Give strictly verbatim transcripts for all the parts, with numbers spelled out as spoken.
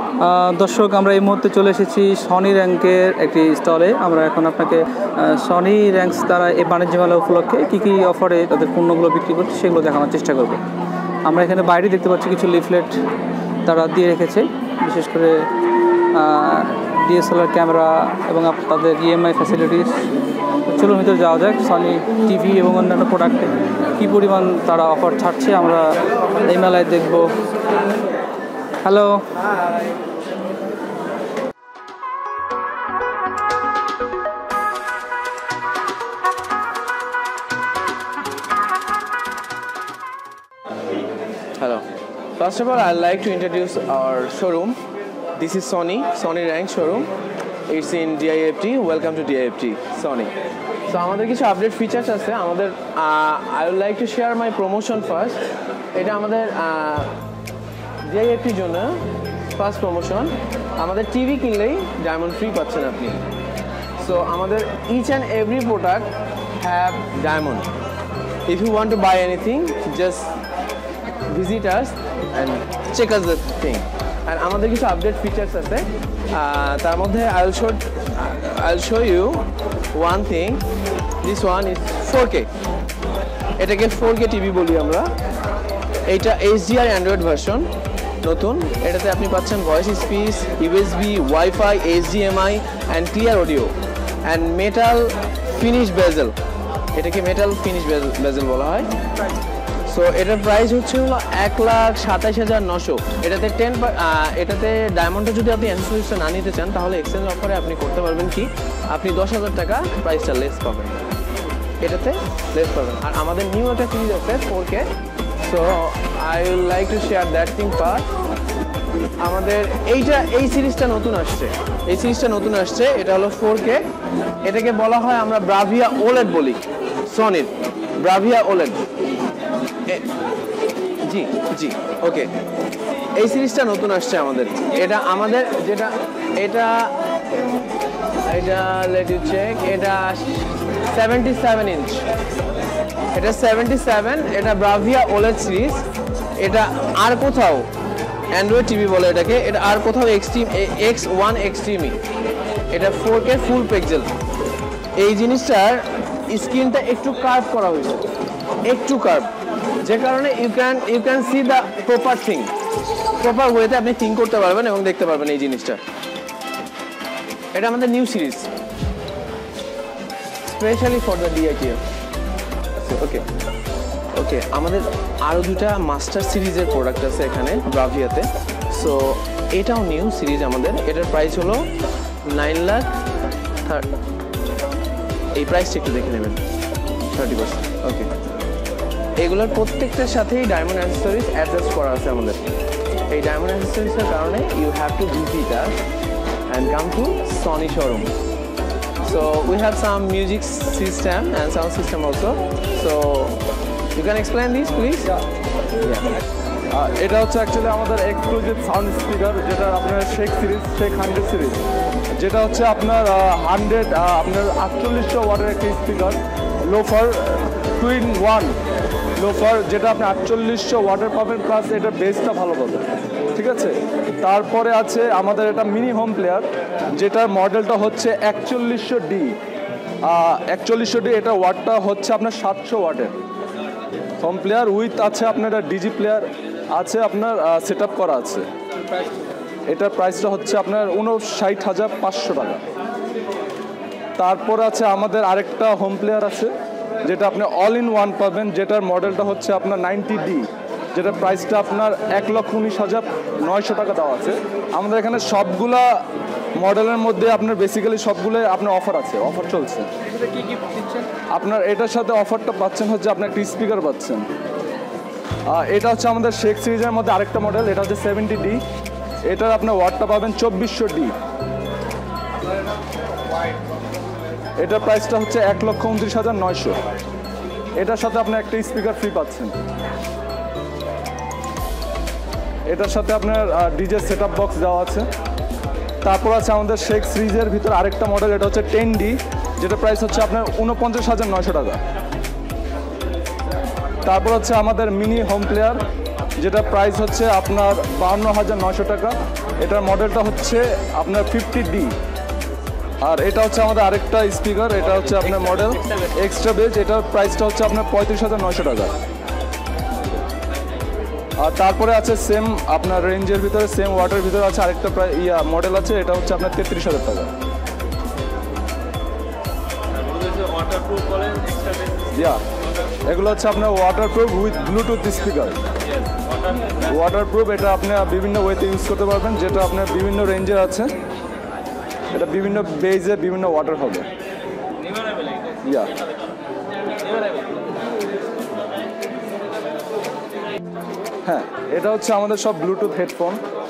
দর্শক, আমরা এই মুহূর্তে চলে এসেছি সনি র্যাঙ্কের একটি স্টলে। আমরা এখন আপনাকে সনি র্যাঙ্কস দ্বারা এই বাণিজ্য মেলা উপলক্ষে কী কী অফারে তাদের পণ্যগুলো বিক্রি করছে সেগুলো দেখানোর চেষ্টা করব। আমরা এখানে বাইরে দেখতে পাচ্ছি কিছু লিফলেট তারা দিয়ে রেখেছে, বিশেষ করে ডিএসএলআর ক্যামেরা এবং তাদের ইএমআই ফ্যাসিলিটিস। চলুন ভিতরে যাওয়া যাক, সনি টিভি এবং অন্যান্য প্রোডাক্টে কী পরিমাণ তারা অফার ছাড়ছে আমরা এই মেলায় দেখব। Hello, Hello. First of all, I'd like to introduce our showroom. This is Sony, Sony Rank showroom. It's in D I F T. Welcome to D I F T, Sony. So, আমাদের কিছু update features আছে আমাদের। I would like to share my promotion first. এটা আমাদের D I F T এর জন্য first promotion. আমাদের TV কিনলেই ডায়মন্ড ফ্রি পাচ্ছেন আপনি। সো আমাদের each and every product have diamond. If you want to buy anything, just visit us and check us the thing. And আমাদের কিছু update features আছে, তার মধ্যে I'll show I'll show you one thing. This one is four K. এটাকে four K TV বলি আমরা। এটা H D R android version নতুন। এটাতে আপনি পাচ্ছেন voice speech, USB, wifi, H D M I and clear audio and metal finish bezel. এটাকে metal finish বেজেল বলা হয়। সো এটার প্রাইস হচ্ছে হলো এক লাখ সাতাইশ হাজার নশো। এটাতে টেন এটাতে ডায়মন্ডটা যদি আপনি অ্যাক্সেসরিজটা না নিতে চান তাহলে এক্সচেঞ্জ অফারে আপনি করতে পারবেন কি, আপনি দশ হাজার টাকা প্রাইসটা লেস পাবেন, এটাতে লেস পাবেন। আর আমাদের নিউ একটা সিরিজ আছে four K. So I will like to share that thing part. আমাদের এইটা এই সিরিজটা নতুন আসছে, এই সিরিজটা নতুন আসছে এটা হলো ফোর কে। এটাকে বলা হয় আমরা ব্রাভিয়া ওলেড বলি, সনির ব্রাভিয়া ওলেড। জি জি ওকে, এই সিরিজটা নতুন আসছে আমাদের। এটা আমাদের যেটা এটা এটা লেট ইউ চেক, এটা সেভেন্টি সেভেন ইঞ্চ, এটা সেভেন্টি সেভেন, এটা ব্রাভিয়া ওলেড সিরিজ। এটা আর কোথাও অ্যান্ড্রয়েড টিভি বলে এটাকে, এটা আর কোথাও এক্সট্রিম এক্স ওয়ান এক্সট্রিমি। এটা ফোর কে ফুল পিক্সেল। এই জিনিসটার স্ক্রিনটা একটু কার্ভ করা হয়েছে, একটু কার্ভ, যে কারণে you can you can see the proper thing, proper ওয়েতে আপনি থিঙ্ক করতে পারবেন এবং দেখতে পারবেন এই জিনিসটা। এটা আমাদের new series specially for the DITF. Okay okay আমাদের আরও দুটা মাস্টার সিরিজের প্রোডাক্ট আছে এখানে ব্রাভিয়াতে। সো এটাও নিউ সিরিজ আমাদের। এটার প্রাইস হলো নাইন লাখ থার্ড। এই প্রাইসটা একটু দেখে নেবেন, থার্টি পার্সেন্ট। ওকে, এগুলোর প্রত্যেকটার সাথেই ডায়মন্ড অ্যাক্সেসরিজ অ্যাডজাস্ট করা আছে আমাদের। এই ডায়মন্ড অ্যাক্সেসরিজের কারণে you have to visit us and come to Sony showroom. So we have some music system and sound system also. So you can explain this please. এটা হচ্ছে অ্যাকচুয়ালি আমাদের exclusive sound speaker, যেটা আপনার shake series, shake hundred series, যেটা হচ্ছে আপনার hundred আপনার আটচল্লিশশো ওয়াটের একটি speaker, woofer twin one woofer, যেটা আপনি আটচল্লিশশো ওয়াটের পাবেন, প্লাস এটার বেসটা ভালো পাবেন। ঠিক আছে, তারপরে আছে আমাদের এটা মিনি হোম প্লেয়ার, যেটার মডেলটা হচ্ছে একচল্লিশশো ডি। একচল্লিশশো ডি এটা ওয়াটটা হচ্ছে আপনার সাতশো ওয়াটের হোম প্লেয়ার উইথ আছে আপনার ডিজি প্লেয়ার আছে, আপনার সেট আপ করা আছে। এটার প্রাইসটা হচ্ছে আপনার উনষাট হাজার পাঁচশো টাকা। তারপর আছে আমাদের আরেকটা হোম প্লেয়ার আছে, যেটা আপনি অল ইন ওয়ান পাবেন, যেটার মডেলটা হচ্ছে আপনার নাইনটি ডি, যেটার প্রাইসটা আপনার এক লক্ষ উনিশ হাজার নয়শো টাকা দেওয়া আছে। আমাদের এখানে সবগুলা মডেলের মধ্যে আপনার বেসিক্যালি সবগুলো আপনার অফার আছে, অফার চলছে। আপনার এটার সাথে অফারটা পাচ্ছেন হচ্ছে আপনার একটি স্পিকার পাচ্ছেন। এটা হচ্ছে আমাদের শেখ সিরিজের মধ্যে আরেকটা মডেল, এটা হচ্ছে সেভেন্টি ডি। এটার আপনার ওয়াটটা পাবেন চব্বিশশো ডি। এটার প্রাইসটা হচ্ছে এক লক্ষ উনত্রিশ হাজার নয়শো। এটার সাথে আপনি একটা স্পিকার ফ্রি পাচ্ছেন। এটার সাথে আপনার ডিজে সেট আপ বক্স দেওয়া আছে। তারপর আছে আমাদের শেখ সিরিজের ভিতর আরেকটা মডেল, এটা হচ্ছে টেন ডি, যেটা প্রাইস হচ্ছে আপনার উনপঞ্চাশ হাজার নয়শো টাকা। তারপর হচ্ছে আমাদের মিনি হোম প্লেয়ার, যেটা প্রাইস হচ্ছে আপনার বাহান্ন হাজার নয়শো টাকা। এটার মডেলটা হচ্ছে আপনার ফিফটি ডি। আর এটা হচ্ছে আমাদের আরেকটা স্পিকার, এটা হচ্ছে আপনার মডেল এক্সট্রা বেজ। এটার প্রাইসটা হচ্ছে আপনার পঁয়ত্রিশ হাজার নয়শো টাকা। আর তারপরে আছে সেম আপনার রেঞ্জের ভিতরে, সেম ওয়াটের ভিতরে আছে আরেকটা প্রায় ইয়া মডেল আছে, এটা হচ্ছে আপনার তেত্রিশ হাজার টাকা। ইয়া এগুলো হচ্ছে আপনার waterproof with bluetooth speaker. Waterproof, এটা আপনি বিভিন্ন ওয়েতে ইউজ করতে পারবেন, যেটা আপনার বিভিন্ন রেঞ্জের আছে। এটা বিভিন্ন বেজে বিভিন্ন ওয়াটার হবে। ইয়া হ্যাঁ, এটা হচ্ছে আমাদের সব ব্লুটুথ হেডফোন,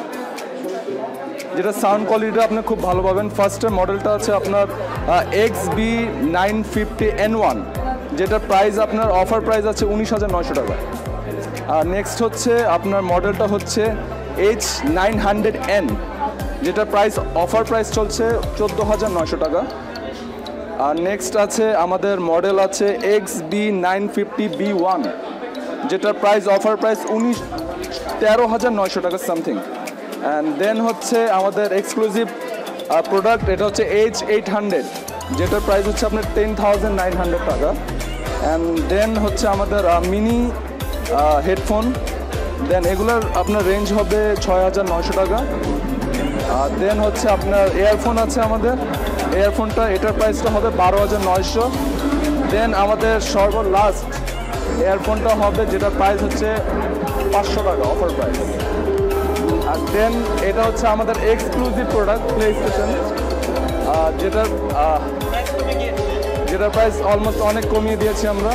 যেটা সাউন্ড কোয়ালিটিটা আপনি খুব ভালো পাবেন। ফার্স্টের মডেলটা আছে আপনার X B nine fifty N one, যেটার প্রাইস আপনার অফার প্রাইস আছে উনিশ হাজার নয়শো টাকা। আর নেক্সট হচ্ছে আপনার মডেলটা হচ্ছে এইচ নাইন হান্ড্রেড এন, যেটার প্রাইস অফার প্রাইস চলছে চোদ্দো হাজার নয়শো টাকা। আর নেক্সট আছে আমাদের মডেল আছে X B nine fifty B one, যেটার প্রাইস অফার প্রাইস উনিশ তেরো হাজার নয়শো টাকা সামথিং। অ্যান্ড দেন হচ্ছে আমাদের এক্সক্লুসিভ প্রোডাক্ট, এটা হচ্ছে এইচ এইট হান্ড্রেড, যেটার প্রাইস হচ্ছে আপনার টেন থাউজেন্ড নাইন হান্ড্রেড টাকা। অ্যান্ড দেন হচ্ছে আমাদের মিনি হেডফোন, দেন এগুলোর আপনার রেঞ্জ হবে ছয় হাজার নয়শো টাকা। আর দেন হচ্ছে আপনার এয়ারফোন আছে আমাদের, এয়ারফোনটা এটার প্রাইসটা হবে বারো হাজার নয়শো। দেন আমাদের সর্বলাস্ট এয়ারফোনটা হবে, যেটার প্রাইস হচ্ছে পাঁচশো টাকা অফার প্রাইস। আর দেন এটা হচ্ছে আমাদের এক্সক্লুসিভ প্রোডাক্ট প্লে স্টেশন, যেটার যেটার প্রাইস অলমোস্ট অনেক কমিয়ে দিয়েছি আমরা।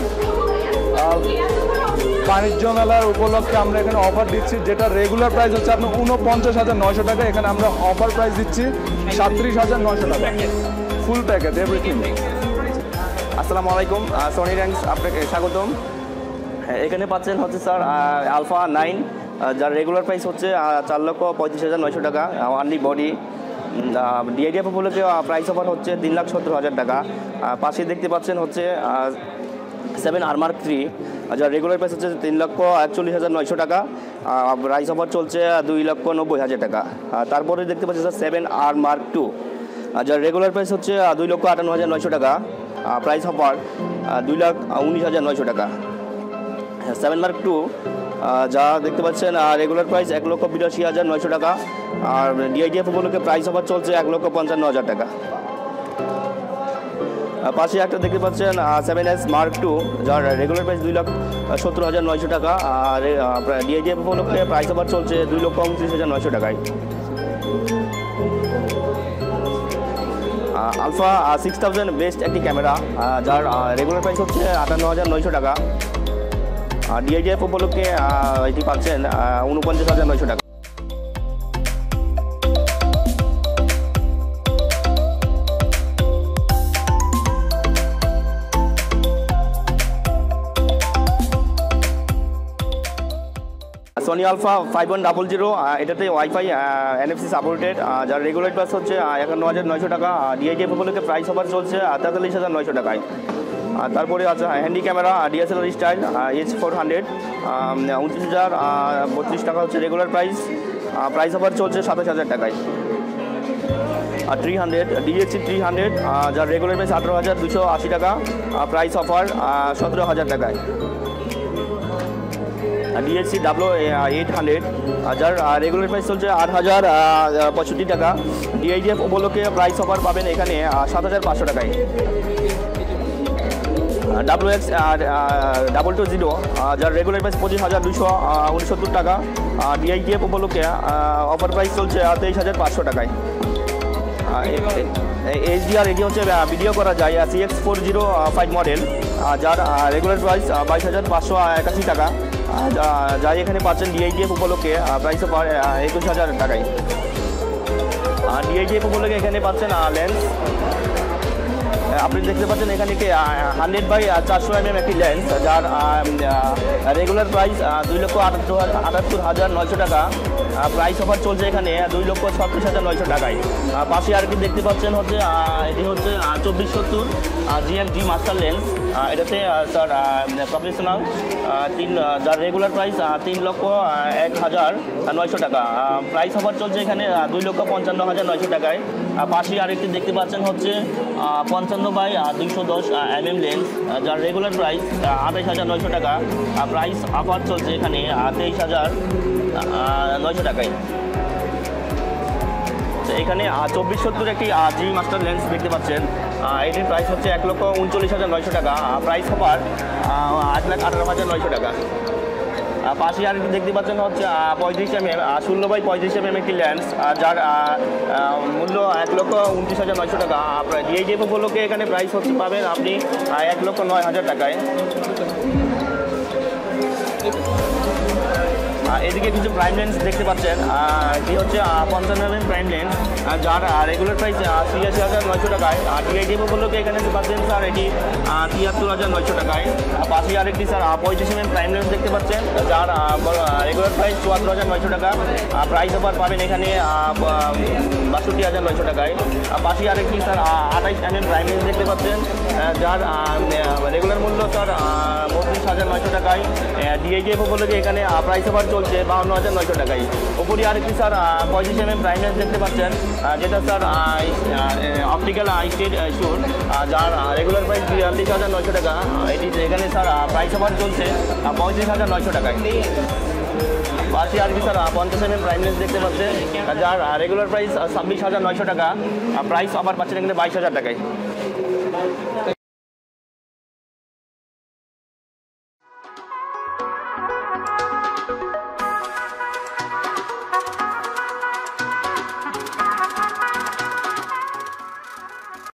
বাণিজ্য মেলার উপলক্ষে আমরা এখানে অফার দিচ্ছি, যেটা রেগুলার প্রাইস হচ্ছে আপনার উনপঞ্চাশ হাজার নয়শো টাকা, এখানে আমরা অফার প্রাইস দিচ্ছি সাতত্রিশ হাজার নয়শো টাকা, ফুল প্যাকেজ এভরিথিং। আসসালামু আলাইকুম, সনি র্যাঙ্কস আপনাকে স্বাগতম। এখানে পাচ্ছেন হচ্ছে স্যার আলফা নাইন, যার রেগুলার প্রাইস হচ্ছে চার লক্ষ পঁয়ত্রিশ হাজার নয়শো টাকা ওয়ানলি বডি। ডিআইডিএফ উপলক্ষে প্রাইস অফার হচ্ছে তিন লাখ সত্তর হাজার টাকা। পাশে দেখতে পাচ্ছেন হচ্ছে সেভেন আর মার্ক থ্রি, যার রেগুলার প্রাইস হচ্ছে তিন লক্ষ একচল্লিশ হাজার নয়শো টাকা, প্রাইস অফার চলছে দুই লক্ষ নব্বই হাজার টাকা। তারপরে দেখতে পাচ্ছেন sir seven R mark two, যার রেগুলার প্রাইস হচ্ছে দুই লক্ষ আটান্ন হাজার নয়শো টাকা, প্রাইস অফার দুই লাখ উনিশ হাজার নয়শো টাকা। সেভেন মার্ক টু যা দেখতে পাচ্ছেন রেগুলার প্রাইস এক লক্ষ বিরাশি হাজার নয়শো টাকা, আর ডিআইডিএফ উপলক্ষে প্রাইস অফার চলছে এক লক্ষ পঞ্চান্ন হাজার টাকা। পাশে একটা দেখতে পাচ্ছেন সেভেন এস মার্ক টু, যার রেগুলার প্রাইস দুই লাখ সত্তর হাজার নয়শো টাকা, আর ডিআইডিএফ উপলক্ষে প্রাইস অফার চলছে দুই লক্ষ উনত্রিশ হাজার নয়শো টাকায়। আলফা সিক্স থাউজেন্ড বেস্ট একটি ক্যামেরা, যার রেগুলার প্রাইস হচ্ছে আটান্ন হাজার নয়শো টাকা, আর ডিআইডিএফ উপলক্ষে এটি পাচ্ছেন উনপঞ্চাশ হাজার নয়শো টাকা। Sony alpha five one double zero, এটাতে ওয়াইফাই এনএফসি সাপোর্টেড, যার রেগুলার প্রাইস হচ্ছে একান্ন হাজার নয়শো টাকা, ডিআইডিএফ উপলক্ষে প্রাইস অফার চলছে তেতাল্লিশ হাজার নয়শো টাকায়। আর তারপরে আছে handy camera DSLR style H four hundred, উনত্রিশ হাজার বত্রিশ টাকা হচ্ছে রেগুলার প্রাইস, প্রাইস অফার চলছে সাতাশ হাজার টাকায়। আর three hundred DSC three hundred, যার রেগুলার প্রাইস আঠারো হাজার দুশো আশি টাকা, প্রাইস অফার সতেরো হাজার টাকায়। ডিএসসি ডাব্লো এইট হান্ড্রেড, যার রেগুলার প্রাইস চলছে আট হাজার পঁয়ষট্টি টাকা, ডিআইডিএফ উপলক্ষে প্রাইস অফার পাবেন এখানে সাত হাজার পাঁচশো টাকায়। W X double two zero, যার রেগুলার প্রাইস পঁচিশ হাজার দুশো উনসত্তর টাকা, ডিআইডিএফ উপলক্ষে অফার প্রাইস চলছে তেইশ হাজার পাঁচশো টাকায়। এইচডিআর এটি হচ্ছে ভিডিও করা যায় C X four zero five model, যার রেগুলার প্রাইস বাইশ হাজার পাঁচশো একাশি টাকা, যা এখানে পাচ্ছেন ডিআইডিএফ উপলক্ষে প্রাইস একুশ হাজার টাকায়। ডিআইডিএফ উপলক্ষে এখানে পাচ্ছেন লেন্স, আপনি দেখতে পাচ্ছেন এখানে একটি হান্ড্রেড বাই চারশো এম এম একটি লেন্স, যার রেগুলার প্রাইস দুই লক্ষ আটাত্তর আটাত্তর হাজার নয়শো টাকা, প্রাইস অফার চলছে এখানে দুই লক্ষ ছত্রিশ হাজার নয়শো টাকায়। পাশে আর কি দেখতে পাচ্ছেন হচ্ছে এটি হচ্ছে চব্বিশ সত্তর জিএম জি মাস্টার লেন্স, আহ, এটাতে আহ, স্যার প্রফেশনাল তিন আহ, যার রেগুলার প্রাইস তিন লক্ষ আহ, এক হাজার নয়শো টাকা। প্রাইস অফার চলছে এখানে আহ, দুই লক্ষ পঞ্চান্ন হাজার নয়শো টাকায়। আর পাশে আরেকটি দেখতে পাচ্ছেন হচ্ছে আহ, পঞ্চান্ন বাই দুইশো দশ এম এম লেন্স, যার রেগুলার প্রাইস আঠাইশ হাজার নয়শো টাকা। আর প্রাইস অফার চলছে এখানে তেইশ হাজার নয়শো টাকায়। তো এখানে চব্বিশ সত্তর একটি জি মাস্টার লেন্স দেখতে পাচ্ছেন, এটির প্রাইস হচ্ছে এক লক্ষ উনচল্লিশ হাজার নয়শো টাকা। প্রাইস অফার আট লাখ আঠারো হাজার নয়শো টাকা। পাশে আর দেখতে পাচ্ছেন হচ্ছে পঁয়ত্রিশ এম এম ষোলো বাই পঁয়ত্রিশ এম এম একটি লেন্স, যার মূল্য এক লক্ষ উনত্রিশ হাজার নয়শো টাকা। আপনার ডিআইডিএফ উপলক্ষে এখানে প্রাইস হচ্ছে পাবেন আপনি এক লক্ষ নয় হাজার টাকায়। এদিকে কিছু প্রাইম লেন্স দেখতে পাচ্ছেন, এটি হচ্ছে পঞ্চান্ন এম এম প্রাইম লেন্স, যার রেগুলার প্রাইস ছিয়াশি হাজার নয়শো টাকায়। আর ডিআইডিএফ উপলক্ষে এখানে পাচ্ছেন স্যার এটি তিয়াত্তর হাজার নয়শো টাকায়। পাশে আরেকটি স্যার পঁয়ত্রিশ এম এম প্রাইম লেন্স দেখতে পাচ্ছেন, যার রেগুলার প্রাইস চুয়াত্তর হাজার নয়শো টাকা। প্রাইস অফার পাবেন এখানে বাষট্টি হাজার নয়শো টাকায়। পাশে আরেকটি স্যার আঠাইশ এম এম প্রাইম লেন্স দেখতে পাচ্ছেন, যার রেগুলার মূল্য স্যার বত্রিশ হাজার নয়শো টাকায়। ডিআইডিএফ উপলক্ষে এখানে প্রাইস অফার চলছে বাউন্ন হাজার নয়শো টাকায়। উপরে আরেকটি স্যার পঁয়ত্রিশ এম এম প্রাইম লেন্স দেখতে পাচ্ছেন, যেটা স্যার অপটিক্যাল আইস্টেড শুট, যার রেগুলার প্রাইস বিয়াল্লিশ হাজার নয়শো টাকা। এটি এখানে স্যার প্রাইস অফার চলছে পঁয়ত্রিশ হাজার নয়শো টাকায়। পাশে আর কি স্যার পঞ্চাশ এম এম প্রাইম লেন্স দেখতে পাচ্ছেন, যার রেগুলার প্রাইস ছাব্বিশ হাজার নয়শো টাকা। প্রাইস অফার পাচ্ছেন এখানে বাইশ হাজার টাকায়।